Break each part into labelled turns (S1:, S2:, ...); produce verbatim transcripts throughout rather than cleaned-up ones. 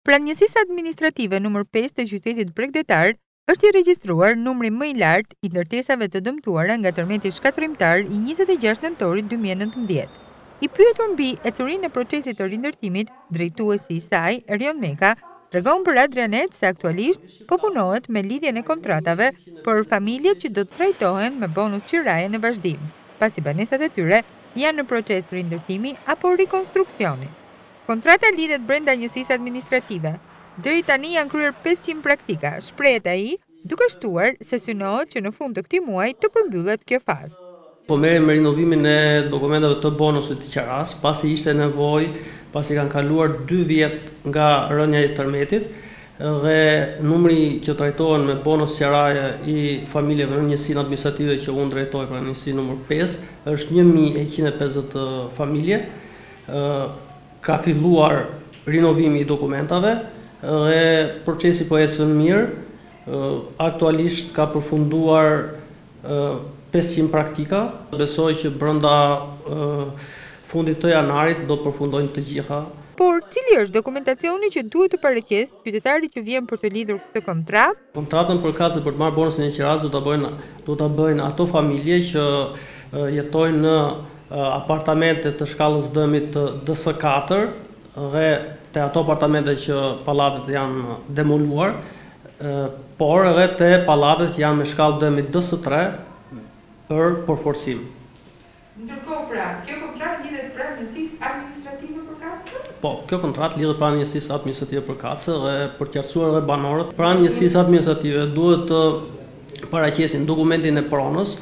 S1: Pranësisë administrative numër pesë të qytetit Bregdetar është i regjistruar numri më i lartë i ndërtesave të dëmtuara nga tërmeti shkatërrimtar i njëzet e gjashtë nëntorit dy mijë e nëntëmbëdhjetë. I pyetur mbi ecurinë e procesit të rindërtimit, drejtuesi i saj, Erion Meka, tregon për Adrianet se aktualisht po punohet me lidhjen e kontratave për familjet që do të trajtohen me bonus qiraje në vazhdim, pasi banesat e tyre janë në proces rindërtimi apo rikonstruksioni. Kontrata lidhet brenda njësisë administrative. Deri tani janë kryer pesëqind praktika, shprehet ai, duke shtuar se synohet që në fund të këtij muaji të përmbyllet kjo fazë.
S2: Po merrem me rinovimin e dokumentave të bonusit të qiras, pasi ishte nevojë, pasi kanë kaluar dy vjet nga rënja e tërmetit dhe numri që trajtohen me bonus qiraje i familjeve në njësinë administrative që unë drejtoj pra njësi numër pesë është një mijë e njëqind e pesëdhjetë familje. Ka filluar rinovimi i dokumentave dhe procesi po ecën mirë. Aktualisht ka përfunduar pesëqind praktika. Besoj që brenda fundit të janarit do përfundojnë të gjitha.
S1: Por cili është dokumentacioni që duhet të paraqesë qytetarit që vjen për të lidhur këtë kontratë?
S2: Kontratën përkatëse për të marrë bonusin e qiras do ta bëjnë do ta bëjnë ato familje që jetojnë në apartamente të shkallës dëmit të D S katër dhe te ato apartamente që pallatet janë demoluar, por edhe te pallatet që janë me shkallë dëmit D S tre për përforcim.
S1: Ndërkohë pra, kjo kontratë lidhet pra njësisë administrative përkatëse?
S2: Po, kjo kontratë lidhet pra njësisë administrative përkatëse dhe për të qartësuar edhe banorët, pra njësisë administrative duhet të paraqesin dokumentin e pronës,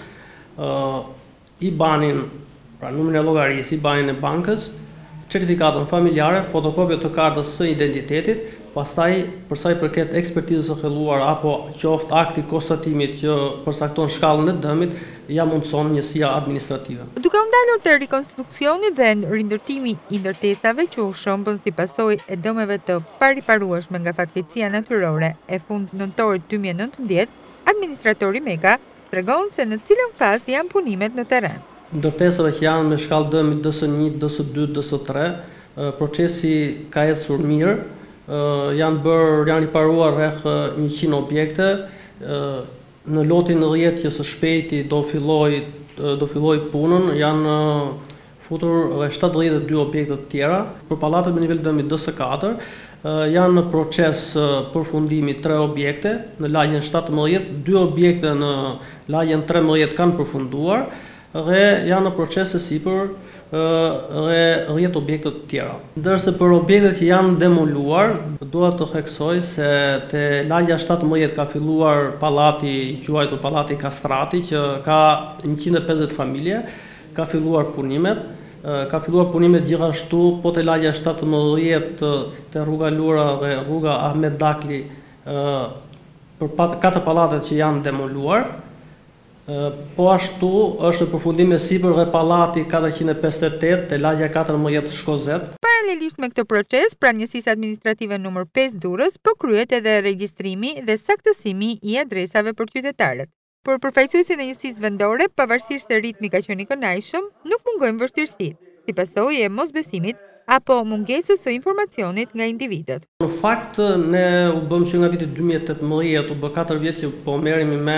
S2: I B A N-in, pra numrin e llogarisë, I B A N-in e bankës, certifikatën familjare, fotokopje të kartës së identitetit, pastaj për sa i përket ekspertizës së thelluar apo qoftë akti konstatimit që përcakton shkallën e dëmit, ja mundson njësia administrative.
S1: Duke u ndalur te rikonstruksioni dhe rindërtimi i ndërtesave që u shëmbën si pasojë e dëmeve të pariparueshme nga fatkeqësia natyrore e fund nëntorit dy mijë e nëntëmbëdhjetë, administratori Meka tregon se në cilën fazë janë punimet në terren.
S2: Ndërtesave që janë me shkallë dëmi D S një, D S dy, D S tre, procesi ka ecur mirë, janë bërë, janë riparuar rreth njëqind objekte, në lotin dhjetë që së shpejti do filloj do filloj punën, janë futur edhe shtatëdhjetë e dy objekte të tjera, për pallatet me nivel dëmi D S katër, janë në proces përfundimi tre objekte, në lagjen shtatëmbëdhjetë, dy objekte në lagjen tretëmbëdhjetë kanë përfunduar dhe janë në proces e sipër dhe dhjetë objekte të tjera. Ndërsa për objektet që janë demoluar, dua të theksoj se te lagja shtatëmbëdhjetë ka filluar pallati i quajtur pallati Kastrati që ka njëqind e pesëdhjetë familje, ka filluar punimet, ka filluar punimet gjithashtu po te lagja shtatëmbëdhjetë te rruga Lura dhe rruga Ahmet Dakli për katër pallatet që janë demoluar. Po ashtu është përfundim e sipër dhe pallati katërqind e pesëdhjetë e tetë te lagja katërmbëdhjetë Shkozet.
S1: Paralelisht me këtë proces, pra njësisë administrative numër pesë Durrës po kryhet edhe regjistrimi dhe saktësimi i adresave për qytetarët. Por përfaqësuesit e njësisë vendore, pavarësisht se ritmi ka qenë i kënaqshëm, nuk mungojnë vështirësitë, si pasojë e mosbesimit apo mungesës së informacionit nga individët.
S2: Në fakt ne u bëm që nga viti dy mijë e tetëmbëdhjetë, u bë katër vjet që po merremi me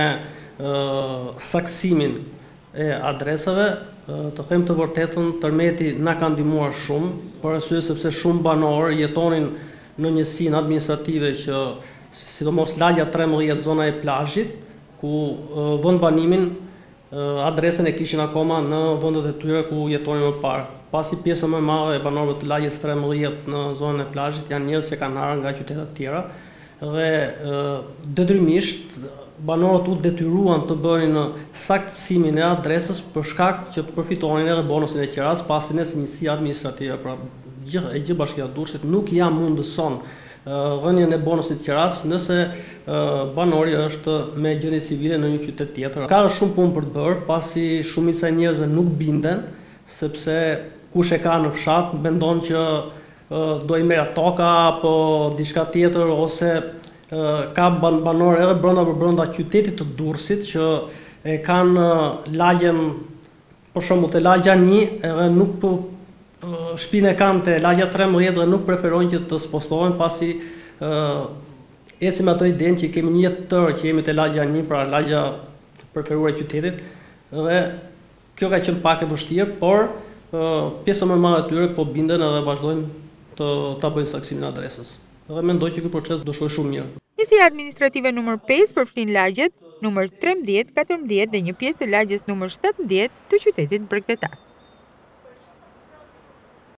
S2: saksimin e adresave. Të them të vërtetën, tërmeti na ka ndihmuar shumë, për arsye sepse shumë banorë jetonin në njësinë administrative që sidomos lagja trembëdhjetë zona e plazhit, ku vend banimin adresën e kishin akoma në vendet e tyre ku jetonin më parë. Pasi pjesa më e madhe e banorëve të lagjes trembëdhjetë në zonën e plazhit janë njerëz që kanë ardhur nga qytete të tjera dhe detyrimisht banorët u detyruan të bënin saktësimin e adresës për shkak që të përfitonin edhe bonusin e qiras, pasi ne si njësi administrative pra gjithë e gjithë bashkia e Durrësit nuk ja mundëson dhënien e bonusit të qiras nëse banori është me gjendje civile në një qytet tjetër. Ka shumë punë për të bërë, pasi shumica e njerëzve nuk binden, sepse kush e ka në fshat mendon që do i merr toka apo diçka tjetër, ose ka banorë edhe brenda për brenda qytetit të Durrësit që e kanë lagjen, për shembull te lagja një, edhe nuk shtëpinë e kanë te lagja trembëdhjetë dhe nuk preferojnë që të spostohen pasi uh, ecim ato idenë që kemi një jetë tërë që jemi te lagja një, pra lagja preferuar e qytetit, dhe kjo ka qenë pak e vështirë, por uh, pjesa më e madhe e tyre po binden edhe vazhdojnë të ta bëjnë saksimin e adresës. Dhe mendoj që ky proces do shkojë shumë mirë.
S1: Njësia administrative numër pesë përfshin lagjet numër trembëdhjetë, katërmbëdhjetë dhe një pjesë të lagjes numër shtatëmbëdhjetë të qytetit Bregdetar.